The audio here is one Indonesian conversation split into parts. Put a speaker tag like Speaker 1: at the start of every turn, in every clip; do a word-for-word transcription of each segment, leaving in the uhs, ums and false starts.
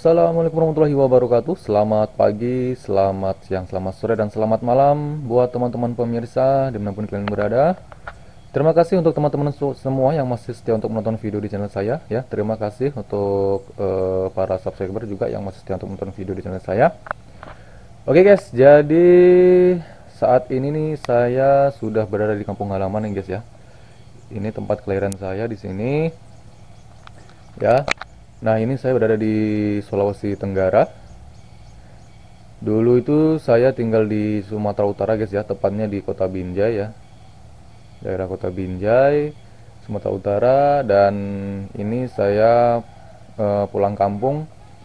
Speaker 1: Assalamualaikum warahmatullahi wabarakatuh. Selamat pagi, selamat siang, selamat sore, dan selamat malam buat teman-teman pemirsa dimanapun kalian berada. Terima kasih untuk teman-teman semua yang masih setia untuk menonton video di channel saya ya. Terima kasih untuk uh, para subscriber juga yang masih setia untuk menonton video di channel saya. Oke guys, jadi saat ini nih saya sudah berada di kampung halaman nih guys ya. Ini tempat kelahiran saya di sini. Ya. Nah, ini saya berada di Sulawesi Tenggara. Dulu itu saya tinggal di Sumatera Utara guys ya, tepatnya di Kota Binjai ya. Daerah Kota Binjai, Sumatera Utara, dan ini saya uh, pulang kampung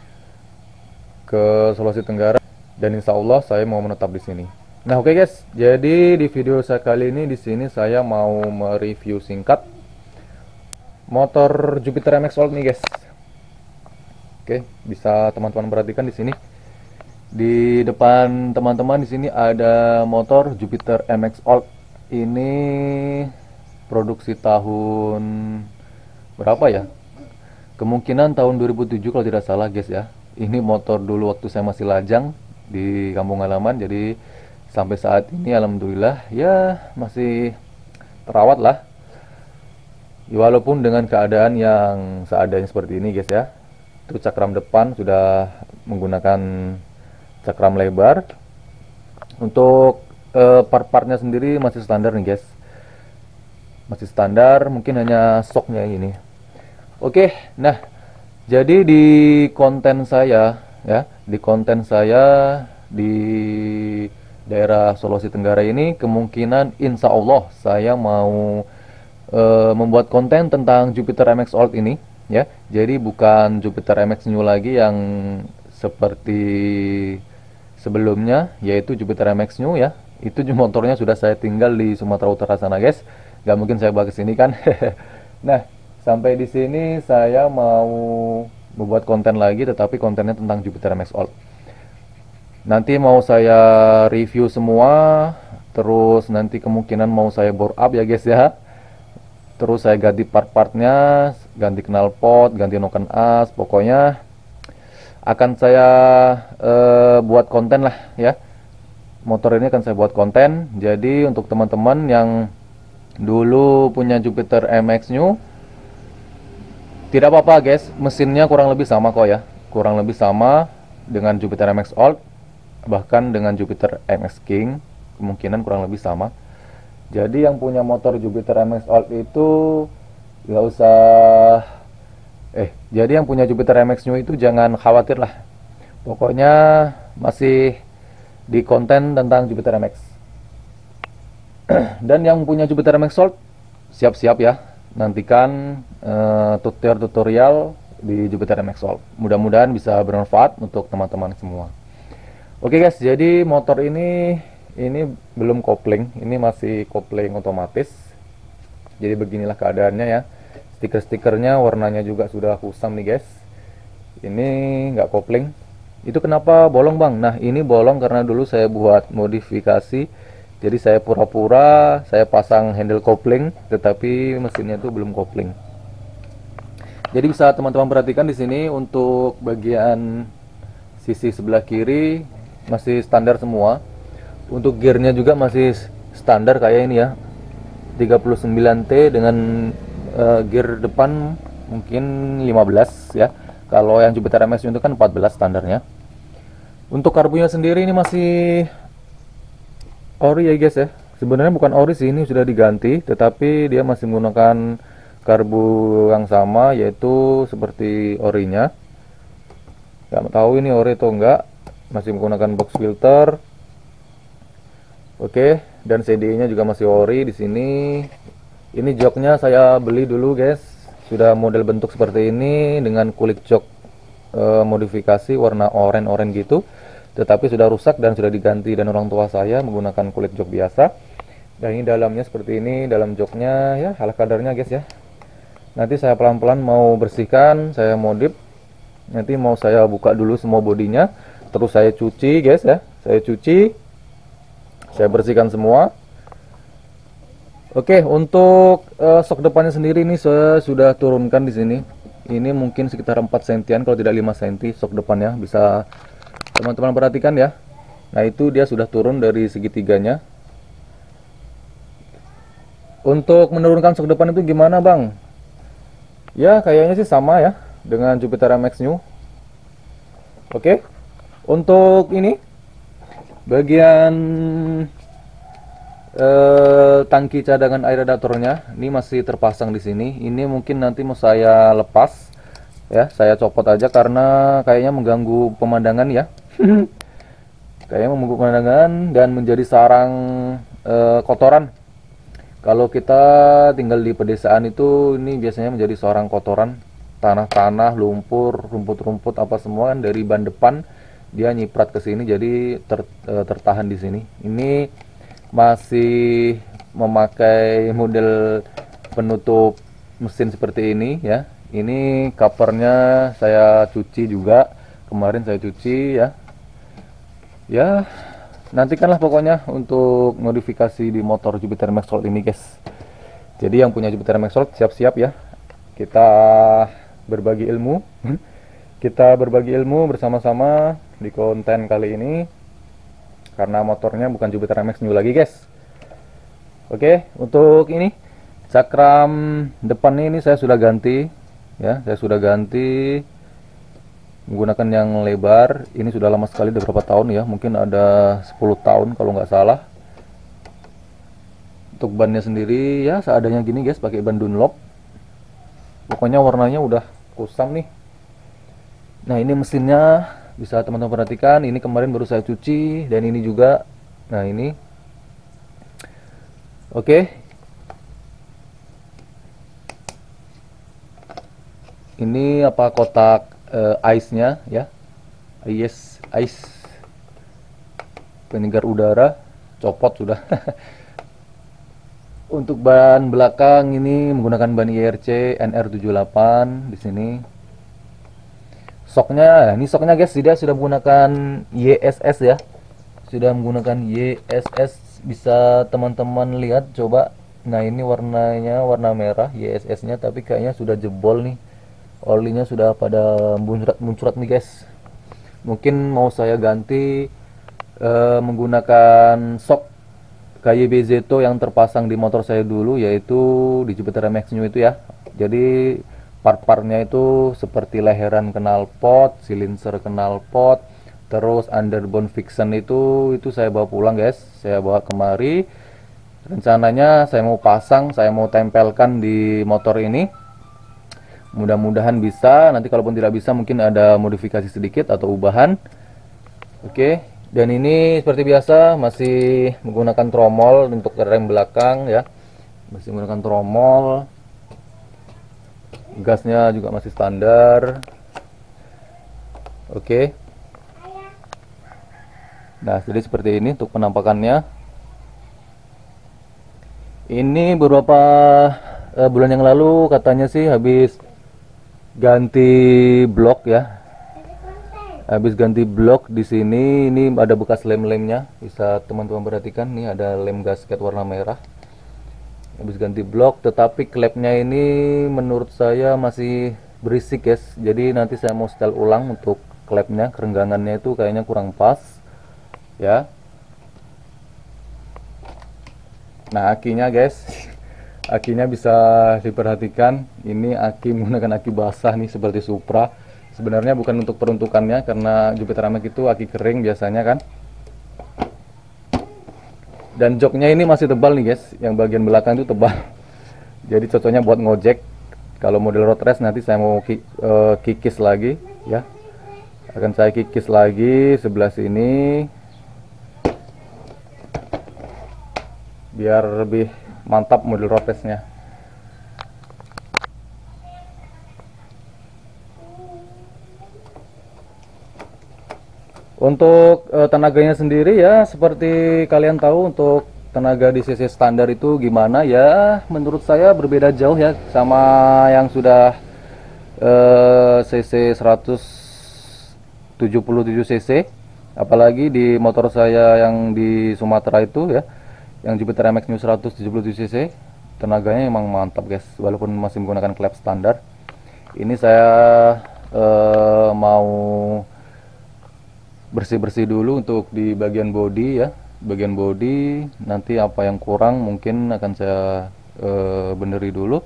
Speaker 1: ke Sulawesi Tenggara dan insya Allah saya mau menetap di sini. Nah, oke okay guys. Jadi di video saya kali ini di sini saya mau mereview singkat motor Jupiter M X Old nih guys. Oke, bisa teman-teman perhatikan di sini. Di depan teman-teman di sini ada motor Jupiter M X Old. Ini produksi tahun berapa ya? Kemungkinan tahun dua ribu tujuh kalau tidak salah guys ya. Ini motor dulu waktu saya masih lajang di kampung halaman. Jadi sampai saat ini alhamdulillah ya masih terawat lah. Walaupun dengan keadaan yang seadanya seperti ini guys ya. Itu cakram depan sudah menggunakan cakram lebar. Untuk uh, part-partnya sendiri masih standar nih guys, masih standar, mungkin hanya shocknya ini. Oke, nah jadi di konten saya ya, di konten saya di daerah Sulawesi Tenggara ini kemungkinan insya Allah saya mau uh, membuat konten tentang Jupiter M X Old ini. Ya, jadi bukan Jupiter M X New lagi yang seperti sebelumnya, yaitu Jupiter M X New ya. Itu motornya sudah saya tinggal di Sumatera Utara sana guys. Gak mungkin saya bawa ke sini kan. Nah, sampai di sini saya mau membuat konten lagi, tetapi kontennya tentang Jupiter M X Old. Nanti mau saya review semua, terus nanti kemungkinan mau saya bore up ya guys ya. Terus saya ganti part-partnya, ganti knalpot, ganti noken as, pokoknya akan saya uh, buat konten lah ya. Motor ini akan saya buat konten. Jadi untuk teman-teman yang dulu punya Jupiter M X New, tidak apa-apa guys, mesinnya kurang lebih sama kok ya. Kurang lebih sama dengan Jupiter M X Old, bahkan dengan Jupiter M X King, kemungkinan kurang lebih sama. Jadi yang punya motor Jupiter M X Old itu nggak usah eh jadi yang punya Jupiter M X New itu jangan khawatir lah. Pokoknya masih di konten tentang Jupiter M X. Dan yang punya Jupiter M X Old siap-siap ya, nantikan uh, tutorial di Jupiter M X Old. Mudah-mudahan bisa bermanfaat untuk teman-teman semua. Oke guys, jadi motor ini ini belum kopling, ini masih kopling otomatis. Jadi beginilah keadaannya ya. Stiker-stikernya warnanya juga sudah kusam nih guys. Ini nggak kopling. Itu kenapa bolong bang? Nah, ini bolong karena dulu saya buat modifikasi. Jadi saya pura-pura saya pasang handle kopling, tetapi mesinnya itu belum kopling. Jadi bisa teman-teman perhatikan di sini untuk bagian sisi sebelah kiri masih standar semua. Untuk gearnya juga masih standar kayak ini ya, tiga puluh sembilan T dengan uh, gear depan mungkin lima belas ya. Kalau yang Jupiter M X itu kan empat belas standarnya. Untuk karbunya sendiri ini masih ori ya guys ya. Sebenarnya bukan ori sih, ini sudah diganti, tetapi dia masih menggunakan karbu yang sama, yaitu seperti orinya. Nggak tahu ini ori atau enggak, masih menggunakan box filter. Oke, dan C D-nya juga masih ori di sini. Ini joknya saya beli dulu guys, sudah model bentuk seperti ini dengan kulit jok e, modifikasi warna oranye-oranye gitu. Tetapi sudah rusak dan sudah diganti dan orang tua saya menggunakan kulit jok biasa. Dan ini dalamnya seperti ini, dalam joknya ya ala kadarnya guys ya. Nanti saya pelan-pelan mau bersihkan, saya modif. Nanti mau saya buka dulu semua bodinya, terus saya cuci guys ya. Saya cuci. Saya bersihkan semua. Oke, untuk uh, sok depannya sendiri ini saya sudah turunkan di sini. ini mungkin sekitar empat sentian kalau tidak lima senti sok depannya, bisa teman-teman perhatikan ya. Nah itu dia sudah turun dari segitiganya. Untuk menurunkan sok depan itu gimana bang? Ya kayaknya sih sama ya dengan Jupiter M X New. Oke, untuk ini bagian eh, tangki cadangan air radiatornya ini masih terpasang di sini. Ini mungkin nanti mau saya lepas ya, saya copot aja karena kayaknya mengganggu pemandangan ya. Kayaknya mengganggu pemandangan dan menjadi sarang eh, kotoran. Kalau kita tinggal di pedesaan itu, ini biasanya menjadi sarang kotoran, tanah-tanah, lumpur, rumput-rumput apa semua kan dari ban depan dia nyiprat ke sini, jadi ter, eh, tertahan di sini. Ini masih memakai model penutup mesin seperti ini ya. Ini covernya saya cuci juga, kemarin saya cuci ya. Ya, nantikanlah pokoknya untuk modifikasi di motor Jupiter Maxxolt ini guys. Jadi yang punya Jupiter Maxxolt siap-siap ya, kita berbagi ilmu. Kita berbagi ilmu bersama-sama di konten kali ini, karena motornya bukan Jupiter M X New lagi guys. Oke, untuk ini cakram depan ini saya sudah ganti ya, saya sudah ganti menggunakan yang lebar. Ini sudah lama sekali, udah berapa tahun ya, mungkin ada sepuluh tahun kalau nggak salah. Untuk bannya sendiri ya seadanya gini guys, pakai ban Dunlop. Pokoknya warnanya udah kusam nih. Nah ini mesinnya bisa teman-teman perhatikan, ini kemarin baru saya cuci, dan ini juga. Nah ini oke, ini apa kotak uh, ice-nya ya, ice ice penyegar udara, copot sudah. Untuk ban belakang ini menggunakan ban I R C N R tujuh puluh delapan di sini. Soknya, ini soknya guys, dia sudah menggunakan Y S S ya, sudah menggunakan Y S S, bisa teman-teman lihat coba. Nah ini warnanya warna merah Y S S-nya, tapi kayaknya sudah jebol nih, olinya sudah pada muncrat-muncrat nih guys. Mungkin mau saya ganti uh, menggunakan sok K Y B Zeto yang terpasang di motor saya dulu, yaitu di Jupiter M X New itu ya. Jadi part-partnya itu seperti leheran knalpot, silinser knalpot, terus underbone fixen itu itu saya bawa pulang guys, saya bawa kemari. Rencananya saya mau pasang, saya mau tempelkan di motor ini. Mudah-mudahan bisa, nanti kalaupun tidak bisa mungkin ada modifikasi sedikit atau ubahan. Oke, dan ini seperti biasa masih menggunakan tromol untuk rem belakang ya, masih menggunakan tromol. Gasnya juga masih standar. Oke, nah jadi seperti ini untuk penampakannya. Ini beberapa uh, bulan yang lalu katanya sih habis ganti blok ya, habis ganti blok di sini. Ini ada bekas lem-lemnya, bisa teman-teman perhatikan nih, ada lem gasket warna merah. Habis ganti blok, tetapi klepnya ini menurut saya masih berisik guys. Jadi nanti saya mau setel ulang untuk klepnya, kerenggangannya itu kayaknya kurang pas ya. Nah akinya guys, akinya bisa diperhatikan, ini aki menggunakan aki basah nih seperti Supra. Sebenarnya bukan untuk peruntukannya, karena Jupiter M X itu aki kering biasanya kan. Dan joknya ini masih tebal nih guys, yang bagian belakang itu tebal. Jadi cocoknya buat ngojek. Kalau model road race nanti saya mau ki uh, kikis lagi ya. Akan saya kikis lagi sebelah sini biar lebih mantap model road race-nya. Untuk uh, tenaganya sendiri ya, seperti kalian tahu, untuk tenaga di C C standar itu gimana ya, menurut saya berbeda jauh ya sama yang sudah uh, C C seratus tujuh puluh tujuh cc. Apalagi di motor saya yang di Sumatera itu ya, yang Jupiter M X New seratus tujuh puluh tujuh cc, tenaganya emang mantap guys, walaupun masih menggunakan klep standar. Ini saya uh, mau bersih-bersih dulu untuk di bagian body ya. Bagian body nanti apa yang kurang mungkin akan saya uh, beneri dulu.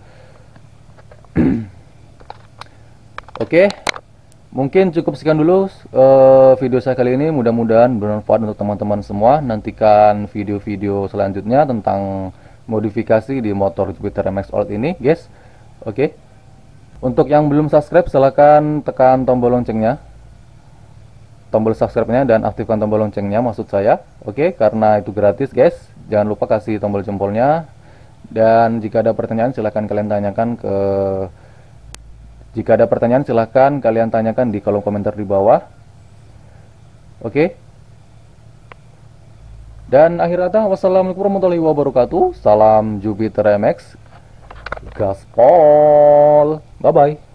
Speaker 1: Oke, mungkin cukup sekian dulu uh, video saya kali ini. Mudah-mudahan bermanfaat untuk teman-teman semua. Nantikan video-video selanjutnya tentang modifikasi di motor Jupiter M X Alt ini, guys. Oke, untuk yang belum subscribe, silahkan tekan tombol loncengnya, tombol subscribe-nya, dan aktifkan tombol loncengnya, maksud saya. Oke, karena itu gratis, guys. Jangan lupa kasih tombol jempolnya. Dan jika ada pertanyaan, silahkan kalian tanyakan ke Jika ada pertanyaan, silahkan kalian tanyakan di kolom komentar di bawah. Oke. Dan akhir kata, wassalamualaikum warahmatullahi wabarakatuh. Salam Jupiter M X. Gaspol. Bye-bye.